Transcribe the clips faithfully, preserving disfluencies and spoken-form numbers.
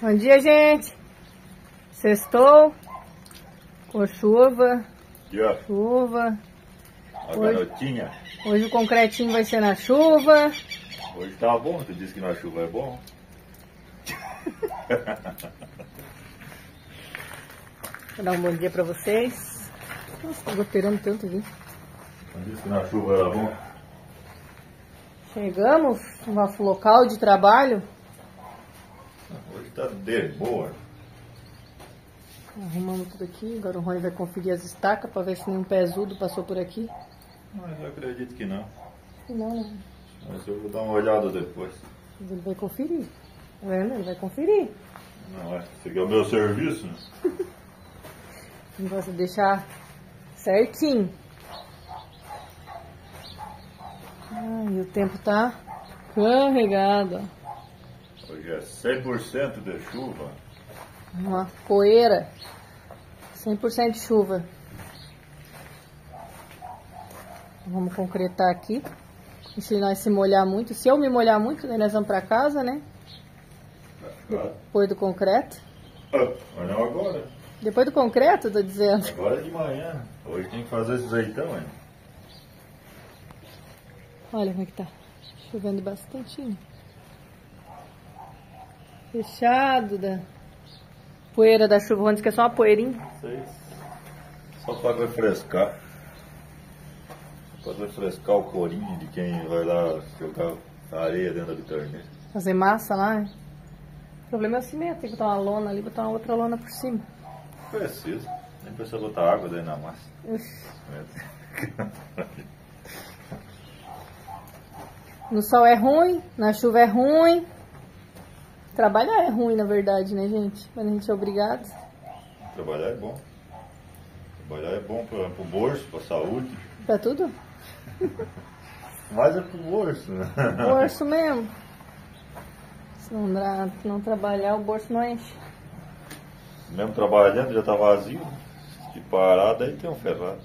Bom dia, gente. Sextou. Com chuva. Yeah. Chuva. A Hoje, garotinha. hoje o concretinho vai ser na chuva. Hoje tá bom, tu disse que na chuva é bom. Vou dar um bom dia pra vocês. Nossa, tá goteirando tanto aqui. Tu disse que na chuva era bom. Chegamos no nosso local de trabalho. Hoje tá de boa. Arrumamos tudo aqui. Agora o Rony vai conferir as estacas pra ver se nenhum pezudo passou por aqui. Mas eu acredito que não. Não, não. Mas eu vou dar uma olhada depois. Mas ele vai conferir. Tá vendo? Ele vai conferir. Não, é. Esse aqui é o meu serviço, né? Não gosta de deixar certinho. Ah, e o tempo tá carregado. Hoje é cem por cento de chuva. Uma poeira. cem por cento de chuva. Vamos concretar aqui. E se nós se molhar muito, se eu me molhar muito, daí nós vamos pra casa, né? Depois do concreto. Ah, mas não agora. Depois do concreto, tô dizendo. Agora é de manhã. Hoje tem que fazer esse azeitão ainda. Olha como é que tá. Chovendo bastante. Fechado da poeira da chuva. Onde que é só uma poeirinha? Seis. Só para refrescar. Só para refrescar o corinho de quem vai lá jogar areia dentro da torneira. Fazer massa lá, né? O problema é o cimento. Tem que botar uma lona ali, botar uma outra lona por cima. Não precisa. Nem precisa botar água dentro da massa. Uf. No sol é ruim, na chuva é ruim. Trabalhar é ruim, na verdade, né, gente? Mas a gente é obrigado. Trabalhar é bom. Trabalhar é bom para o bolso, para a saúde. Pra tudo? Mas é pro bolso, né? Bolso mesmo. Se não, dá, não trabalhar, o bolso não enche. Mesmo trabalhando já tá vazio. Se parar, daí tem um ferrado.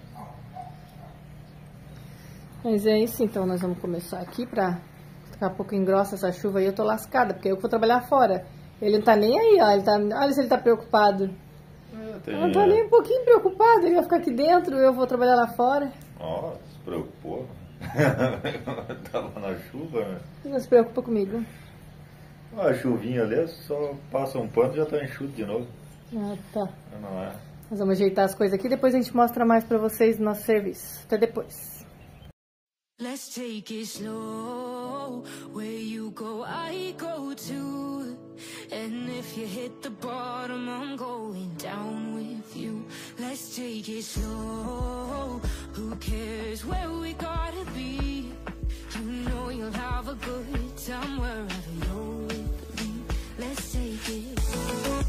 Mas é isso, então nós vamos começar aqui pra daqui a pouco engrossa essa chuva aí, eu tô lascada, porque eu vou trabalhar fora. Ele não tá nem aí, ó. Ele tá, olha se ele tá preocupado. É, tem... Eu não tô nem um pouquinho preocupado, ele vai ficar aqui dentro, eu vou trabalhar lá fora. Ó, se preocupou. Tava na chuva, né? Não se preocupa comigo. A chuvinha ali, só passa um pano e já tá enxuto de novo. Ah, tá. Não é? Nós vamos ajeitar as coisas aqui, depois a gente mostra mais pra vocês no nosso serviço. Até depois. Let's take it slow. Where you go, I go too. And if you hit the bottom, I'm going down with you. Let's take it slow. Who cares where we gotta be? You know you'll have a good time wherever you're with me. Let's take it slow.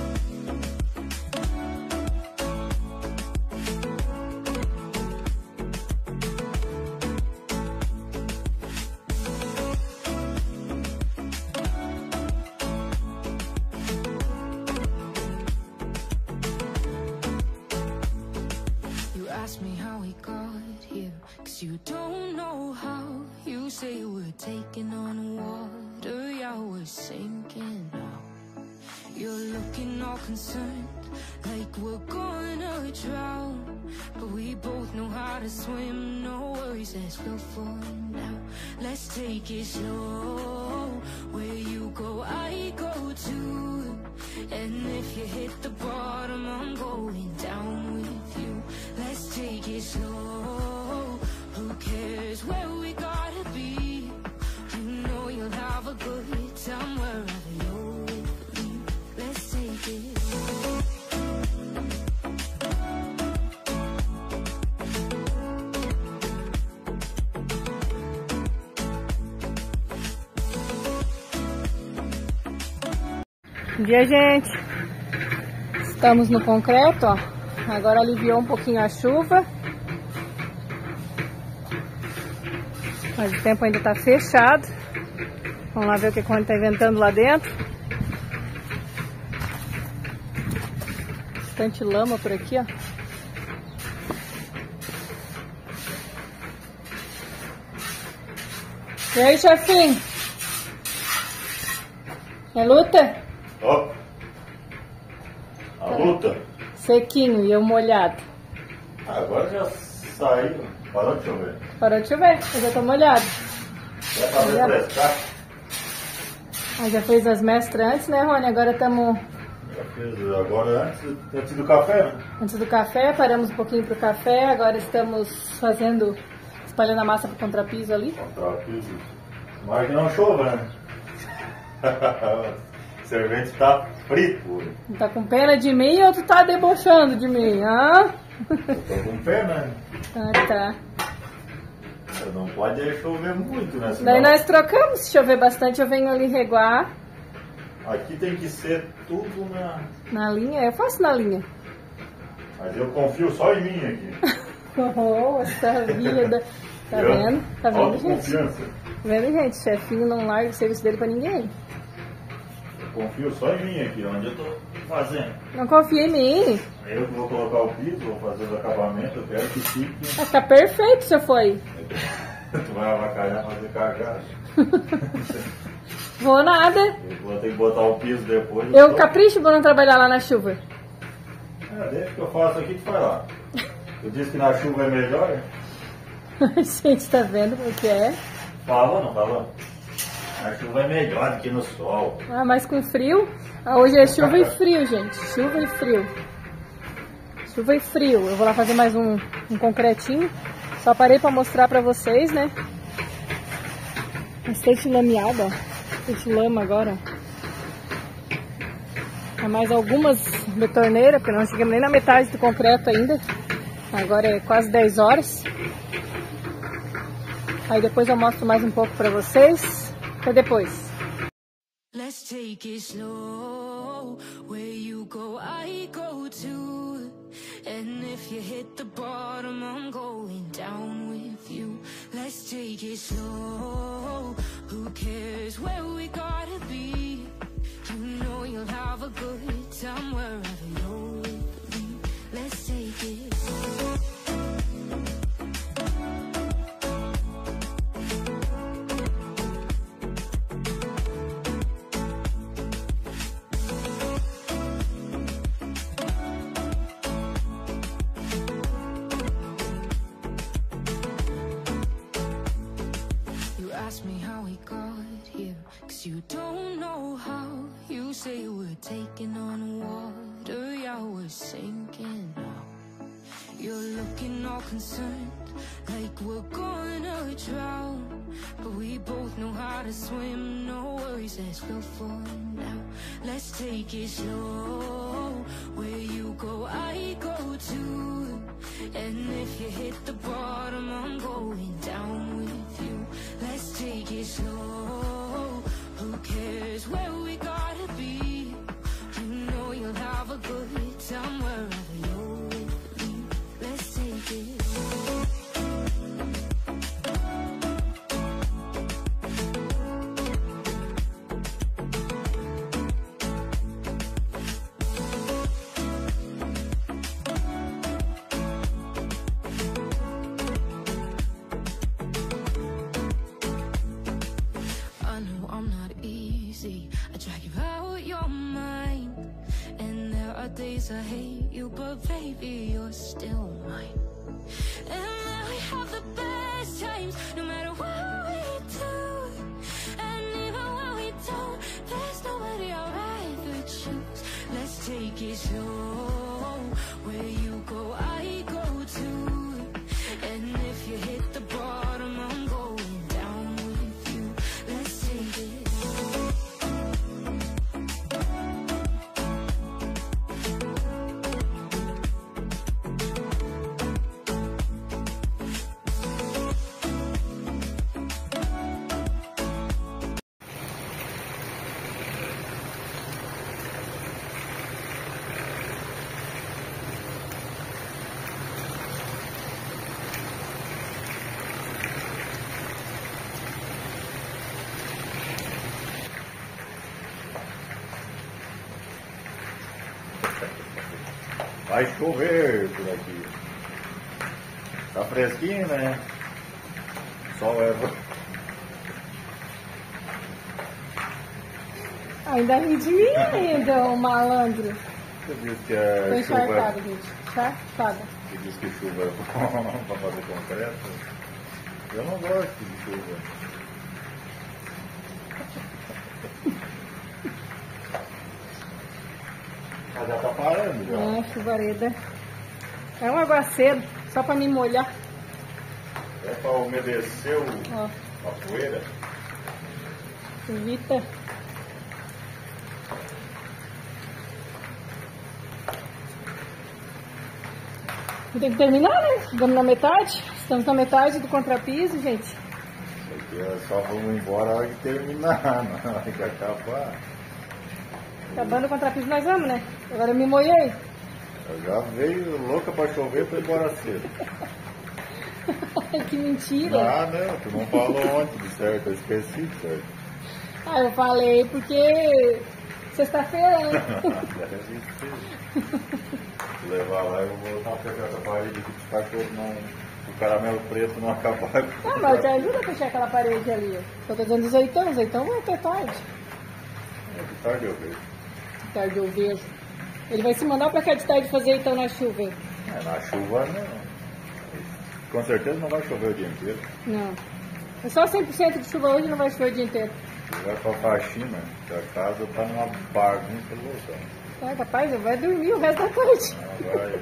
Ask me how we got here, cause you don't know how. You say we're taking on water, yeah, we're sinking now. You're looking all concerned, like we're gonna drown. But we both know how to swim, no worries, let's go for now. Let's take it slow. Where you go, I go too. And if you hit the bottom, I'm going down with you. Let's take it slow. Who cares where we gotta be? You know you'll have a good time wherever you're with me. Let's take it slow. Bom dia, gente. Estamos no concreto, ó. Agora aliviou um pouquinho a chuva. Mas o tempo ainda tá fechado. Vamos lá ver o que o Rony tá inventando lá dentro. Bastante lama por aqui, ó. E aí, chefinho? É luta? Ó. A luta? Sequinho e eu molhado. Ah, agora já saiu. Parou de chover. Parou de chover, eu já tô molhado. Já tá refrescar. Ah, já fez as mestras antes, né, Rony? Agora estamos... Já fiz agora antes, antes do café, né? Antes do café, paramos um pouquinho pro café. Agora estamos fazendo... Espalhando a massa pro contrapiso ali. Contrapiso. Mas que não chova, né? O servente tá frito. Tá com pena de mim ou tu tá debochando de mim? Hã? Eu tô com pena, né? Ah, tá. Não pode chover muito, né? Senão... Daí nós trocamos, se chover bastante eu venho ali reguar. Aqui tem que ser tudo na... Na linha? Eu faço na linha. Mas eu confio só em mim aqui. Nossa vida. Tá Eu? vendo? Tá vendo, gente? Autoconfiança. Tá vendo, gente? Chefinho não larga o serviço dele pra ninguém. Eu confio só em mim aqui, onde eu tô fazendo. Não confia em mim. Eu que vou colocar o piso, vou fazer os acabamentos, eu quero que fique... Vai ficar perfeito se eu for aí. Tu vai avacalhar, fazer cagada. Vou nada. Eu vou ter que botar o piso depois. Eu tô... capricho pra não trabalhar lá na chuva. É, deixa que eu faço aqui, tu faz lá. Eu disse que na chuva é melhor, né? Gente, tá vendo o que é? Falou, não falou? Na chuva é melhor do que no sol. Ah, mas com frio? Ah, hoje é chuva e frio, gente. Chuva e frio. Chuva e frio. Eu vou lá fazer mais um, um concretinho. Só parei pra mostrar pra vocês, né? Bastante lameada, ó. Bastante lama agora. Há mais algumas betoneiras, porque não chegamos nem na metade do concreto ainda. Agora é quase dez horas. Aí depois eu mostro mais um pouco pra vocês. Até depois. Let's take it slow. Where you go, I go too. And if you hit the bottom, I'm going down with you. Let's take it slow. Who cares where we gotta be? You know you'll have a good time wherever you're with me. Let's take it slow. Ask me how we got here, cause you don't know how. You say we're taking on water, yeah, we're sinking now. You're looking all concerned, like we're gonna drown. But we both know how to swim, no worries, let's go for now. Let's take it slow, where you go, I go too. And if you hit the bottom, I'm going down with you. Let's take it slow, who cares where we gotta be? You know you'll have a good time wherever you're with me. Let's take it slow. I drag you out your mind, and there are days I hate you, but baby, you're still mine. And then we have the best times, no matter what we do. And even when we don't, there's nobody I'd rather choose. Let's take it slow, where you go, I go too. And if you hit the bottom, I'm going down with you. Let's take it slow. Vai chover por aqui. Tá fresquinho, né? Sol é... Ainda ri de mim ainda, o malandro. Você disse que é Foi chuva. encharcada, gente. Encharcada. Você disse que chuva é bom para fazer concreto. Eu não gosto de chuva. Mas já tá parando já. É, chuvareda. É um aguaceiro, só pra me molhar. É para umedecer o, Ó, a poeira. evita. Tem que terminar, né? Chegamos na metade. Estamos na metade do contrapiso, gente. Isso aqui é só vamos embora a hora que terminar, na hora que acabar. Acabando o contrapiso, nós vamos, né? Agora eu me molhei. Eu já veio louca para chover para ir embora cedo. Que mentira. Ah, não, tu não falou ontem de certo, eu esqueci de certo. Ah, eu falei porque sexta-feira, né? Vou levar lá e eu vou botar pra essa parede que os cachorros não. O caramelo preto não acabar. Ah, mas te ajuda a fechar aquela parede ali, ó. Só tô dizendo azeitão, azeitão vai até tarde. É de tarde eu vejo. Tarde eu vejo. Ele vai se mandar pra cá de tarde fazer então na chuva, hein? É, na chuva não. Com certeza não vai chover o dia inteiro. Não. É só cem por cento de chuva hoje, não vai chover o dia inteiro. Se vai pra faxina, que a casa tá numa bagunça louca. Ah, capaz, vai dormir o resto da tarde. Ah, vai.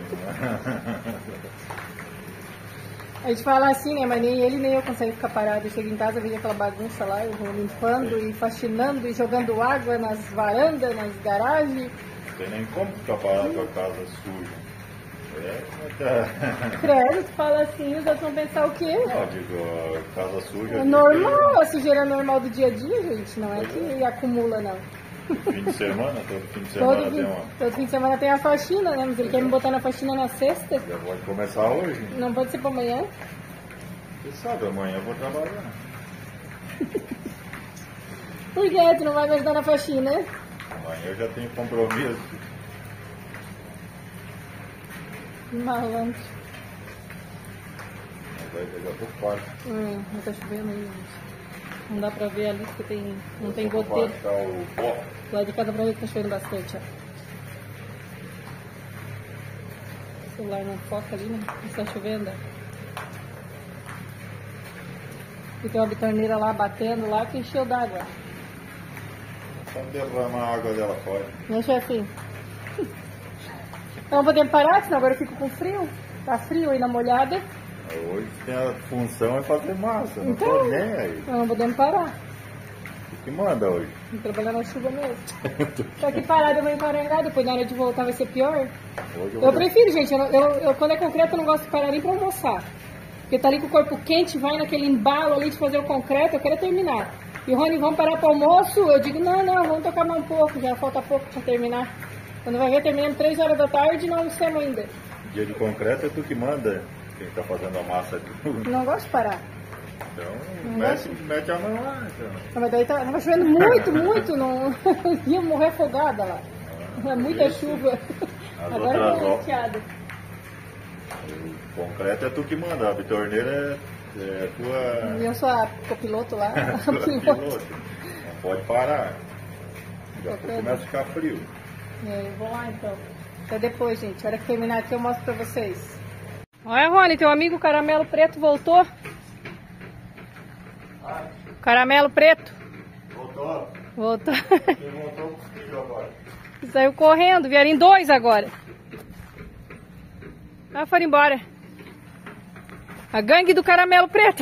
A gente fala assim, né? Mas nem ele nem eu conseguem ficar parado. Eu chego em casa, vejo aquela bagunça lá, eu vou limpando e faxinando e jogando água nas varandas, nas garagens. Não tem nem como ficar parado com a casa suja. É, tá. Credo, tu fala assim, os outros vão pensar o quê? Não, digo, a casa suja. É normal, a sujeira normal do dia a dia, gente. Não é que acumula, não. Fim de semana, todo fim de semana Todo tem fim, uma. todo fim de semana tem a faxina, né? Mas ele quer me botar na faxina na sexta. Já pode começar hoje. Não pode ser pra amanhã. Você sabe, amanhã eu vou trabalhar. Por que tu não vai me ajudar na faxina? Amanhã eu já tenho compromisso. Malandro. Mas aí eu já tô quase. Hum, não tá chovendo aí, gente. Não dá pra ver ali porque tem, não tem Vou goteiro. baixar o pó. Lá de casa pra ver que tá chovendo bastante, ó. O celular não foca ali, né? Não tá chovendo, ó. E tem uma bitorneira lá batendo lá que encheu d'água. Só derramar a água dela fora. Né, chefe? Não podemos parar, senão agora eu fico com frio. Tá frio aí na molhada. Hoje tem a função é fazer massa, não Então, tô nem aí. Não podemos parar. O que manda hoje? Vou trabalhar na chuva mesmo. Tô aqui parada, eu vou emparengar, depois na hora de voltar vai ser pior. Hoje eu Eu vou prefiro, gente, eu, não- eu, eu- quando é concreto eu não gosto de parar nem pra almoçar. Porque tá ali com o corpo quente, vai naquele embalo ali de fazer o concreto, eu quero terminar. E Rony, vamos parar pro almoço? Eu digo, não, não, vamos tocar mais um pouco, já falta pouco pra terminar. Quando vai ver, terminando três horas da tarde e não almoçamos ainda. Dia de concreto é tu que manda. Quem tá fazendo a massa aqui. Não gosto de parar. Então, Não mete, mete a mão lá. Então. Não, mas daí tá- tava chovendo muito, muito, não ia morrer afogada lá. É muita isso. chuva. As Agora outras eu tô ó. chateada. O concreto é tu que manda, a bitorneira é, é tua. E eu sou a copiloto lá, a tua piloto. piloto. Não pode parar. Já começa a ficar frio. É, eu vou lá então. Até depois, gente. A hora que terminar aqui eu mostro pra vocês. Olha, Rony, teu amigo Caramelo Preto voltou. Caramelo Preto. Voltou. Voltou. Ele voltou com o filho agora. Saiu correndo. Vieram em dois agora. Ah, foram embora. A gangue do Caramelo Preto.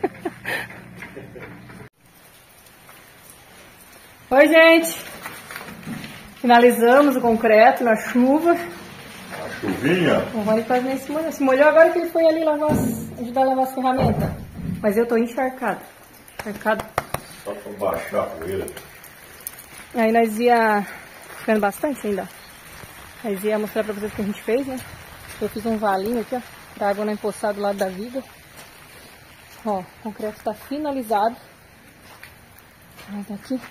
Oi, gente. Finalizamos o concreto na chuva. A chuvinha. O Rony quase nem se molhou. Se molhou agora que ele foi ali lavar as, ajudar a lavar as ferramentas. Mas eu tô encharcado. Encharcado. Só pra baixar a poeira. Aí nós ia... Ficando bastante ainda. Nós ia mostrar pra vocês o que a gente fez, né? Eu fiz um valinho aqui, ó. Pra água não empoçar do lado da viga. Ó, o concreto tá finalizado. Aí tá aqui.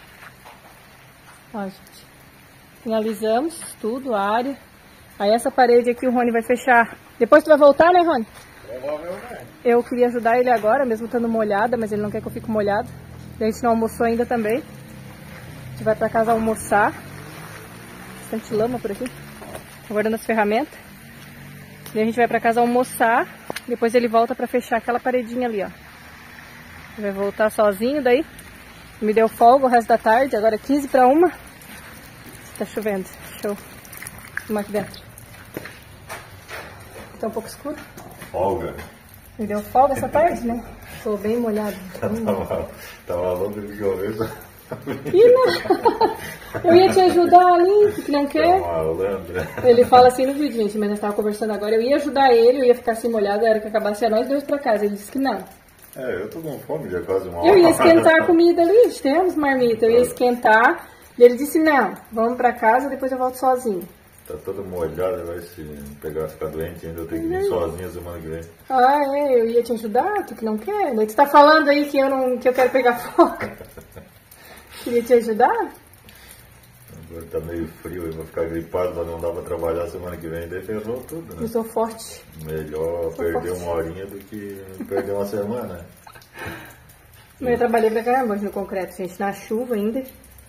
Ó, gente. Finalizamos tudo, a área. Aí essa parede aqui o Rony vai fechar. Depois tu vai voltar, né, Rony? Provavelmente. Eu queria ajudar ele agora, mesmo estando molhada, mas ele não quer que eu fique molhada. A gente não almoçou ainda também. A gente vai pra casa almoçar. bastante lama por aqui. Tô guardando as ferramentas. Daí a gente vai pra casa almoçar. Depois ele volta pra fechar aquela paredinha ali, ó. Ele vai voltar sozinho daí. Me deu folga o resto da tarde, agora é quinze para uma. Tá chovendo. Deixa eu filmar aqui dentro. Tá um pouco escuro. Folga. Me deu folga essa tarde, né? Tô bem molhado. Tava, tava louco de chover. Ih, não. Eu ia te ajudar ali, que não quer. Ele fala assim no vídeo, gente, mas nós tava conversando agora. Eu ia ajudar ele, eu ia ficar assim molhado, era que acabasse a nós dois pra casa. Ele disse que não. É, eu tô com fome, já quase uma hora. Eu ia esquentar a comida ali, temos marmita. Eu ia esquentar. E ele disse, não, vamos pra casa, depois eu volto sozinho. Tá toda molhada, vai se pegar, ficar doente ainda, eu tenho que vir sozinha semana que vem. Ah, é, eu ia te ajudar, tu que não quer. Daí tu tá falando aí que eu, não, que eu quero pegar folga. Queria te ajudar? Agora tá meio frio, eu vou ficar gripado, mas não dá pra trabalhar semana que vem, daí ferrou tudo, né? Eu sou forte. Melhor sou perder forte. uma horinha do que perder uma semana. Mas eu trabalhei pra caramba hoje no concreto, gente, na chuva ainda.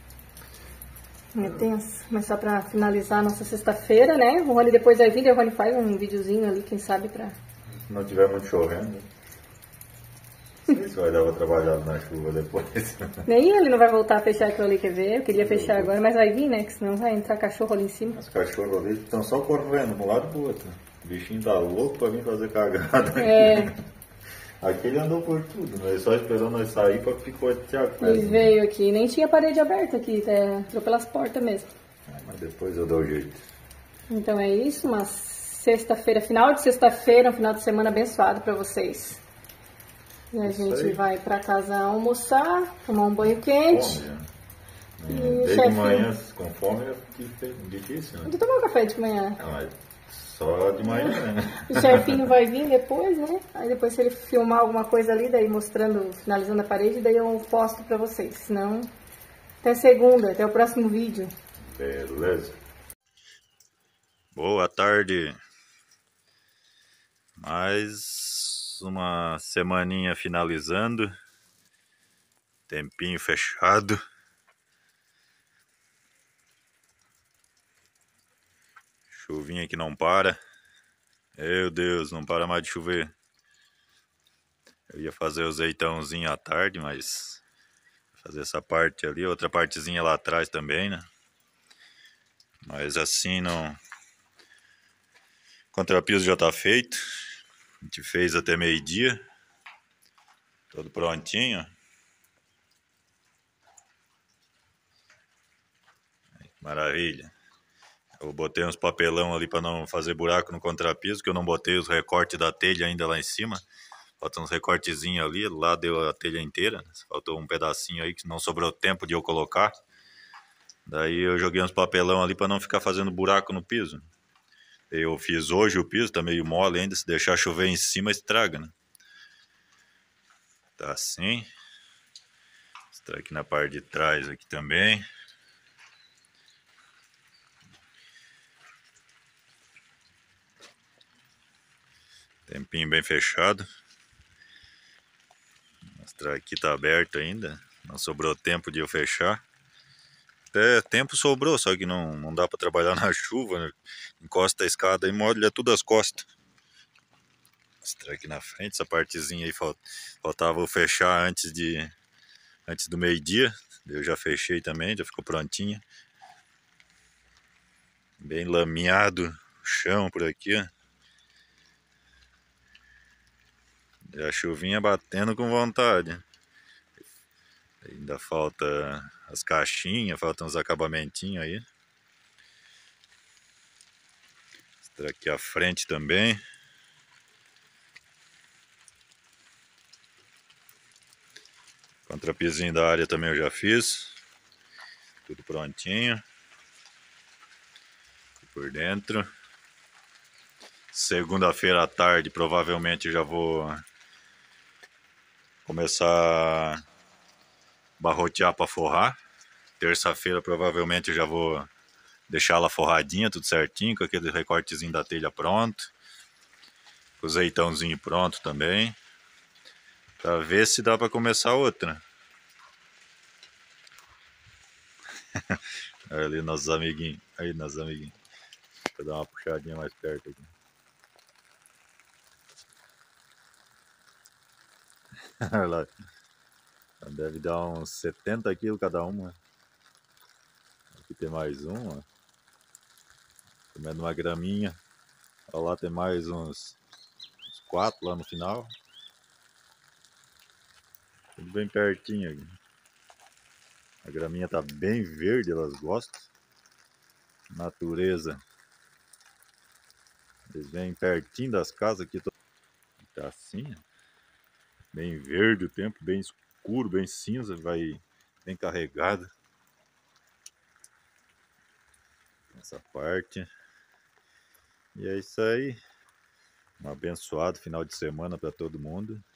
É tenso. Mas só pra finalizar a nossa sexta-feira, né? O Rony depois vai vir, o Rony faz um videozinho ali, quem sabe pra... Se não tiver muito chovendo, não sei se vai dar pra trabalhar na chuva depois. Nem ele não vai voltar a fechar aquilo ali, quer ver? Eu queria fechar agora, mas vai vir, né? Que senão vai entrar cachorro ali em cima. Os cachorros ali estão só correndo de um lado pro outro. O bichinho tá louco pra vir fazer cagada. É. Aquele andou por tudo, né? Só esperou nós sair pra picotear. Ele veio aqui, nem tinha parede aberta aqui, é, entrou pelas portas mesmo. Ah, mas depois eu dou o jeito. Então é isso, uma sexta-feira, final de sexta-feira, um final de semana abençoado pra vocês. E a Isso gente aí. vai pra casa almoçar, tomar um banho quente. Fome, né? E Desde chefe- de manhã com fome é difícil, né? Vou tomar um café de manhã. Não, mas só de manhã, né? O chefinho vai vir depois, né? Aí depois se ele filmar alguma coisa ali, daí mostrando, finalizando a parede, daí eu posto pra vocês. Senão, até segunda, até o próximo vídeo. Beleza. Boa tarde. Mais uma semaninha finalizando. Tempinho fechado. Chuvinha que não para. Meu Deus, não para mais de chover. Eu ia fazer o zeitãozinho à tarde, mas... fazer essa parte ali, outra partezinha lá atrás também, né? Mas assim não... O contrapiso já tá feito. A gente fez até meio-dia. Todo prontinho. Maravilha. Eu botei uns papelão ali para não fazer buraco no contrapiso, que eu não botei os recortes da telha ainda lá em cima. Falta uns recortezinhos ali, lá deu a telha inteira. Faltou um pedacinho aí que não sobrou tempo de eu colocar. Daí eu joguei uns papelão ali para não ficar fazendo buraco no piso. Eu fiz hoje o piso, tá meio mole ainda, se deixar chover em cima estraga, né? Tá assim. Está aqui na parte de trás aqui também. Tempinho bem fechado. Mostrar aqui, tá aberto ainda. Não sobrou tempo de eu fechar. Até tempo sobrou, só que não, não dá para trabalhar na chuva, né? Encosta a escada e molha tudo as costas. Mostrar aqui na frente, essa partezinha aí faltava eu fechar antes de antes do meio-dia. Eu já fechei também, já ficou prontinha. Bem lameado o chão por aqui, ó. E a chuvinha batendo com vontade. Ainda falta as caixinhas, faltam os acabamentinhos aí. Mostrar aqui a frente também. Contrapizinho da área também eu já fiz. Tudo prontinho. Aqui por dentro. Segunda-feira à tarde provavelmente eu já vou começar a barrotear para forrar. Terça-feira provavelmente eu já vou deixar ela forradinha, tudo certinho, com aquele recortezinho da telha pronto. Com o zeitãozinho pronto também. Para ver se dá para começar outra. Ali nossos amiguinhos. Aí, nossos amiguinhos. Deixa eu dar uma puxadinha mais perto aqui. Olha lá. Deve dar uns setenta quilos cada uma. Aqui tem mais um, ó. Comendo uma graminha. Olha lá, tem mais uns, uns quatro lá no final. Tudo bem pertinho aqui. A graminha tá bem verde, elas gostam. Natureza. Eles vêm pertinho das casas aqui. Tá assim, ó. Bem verde o tempo, bem escuro, bem cinza, vai bem carregado. Essa parte. E é isso aí. Um abençoado final de semana para todo mundo.